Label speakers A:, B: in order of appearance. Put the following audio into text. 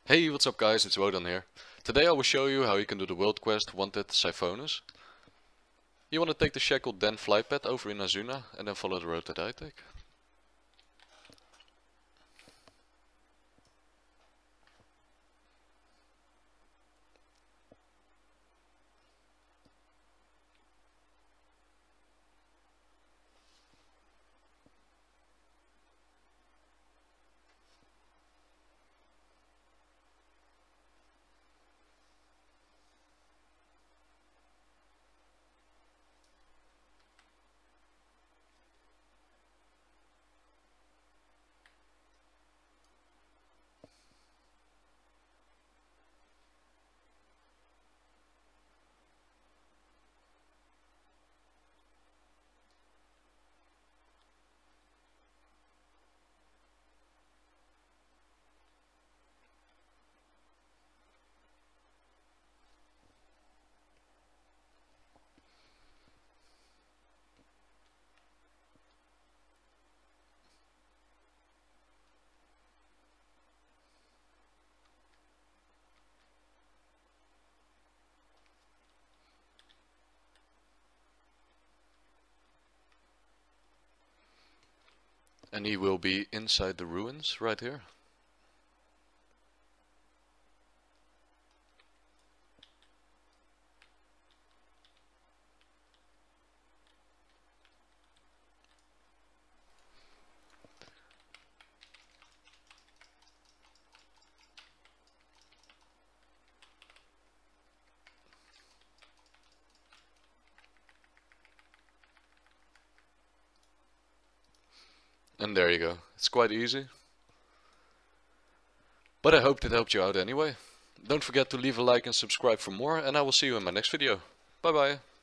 A: Hey, what's up guys, it's Wodan here. Today I will show you how you can do the world quest Wanted Siphonus. You want to take the shackled Den flypad over in Azsuna and then follow the road that I take. And he will be inside the ruins right here. And there you go. It's quite easy. But I hope that helped you out anyway. Don't forget to leave a like and subscribe for more, and I will see you in my next video. Bye bye.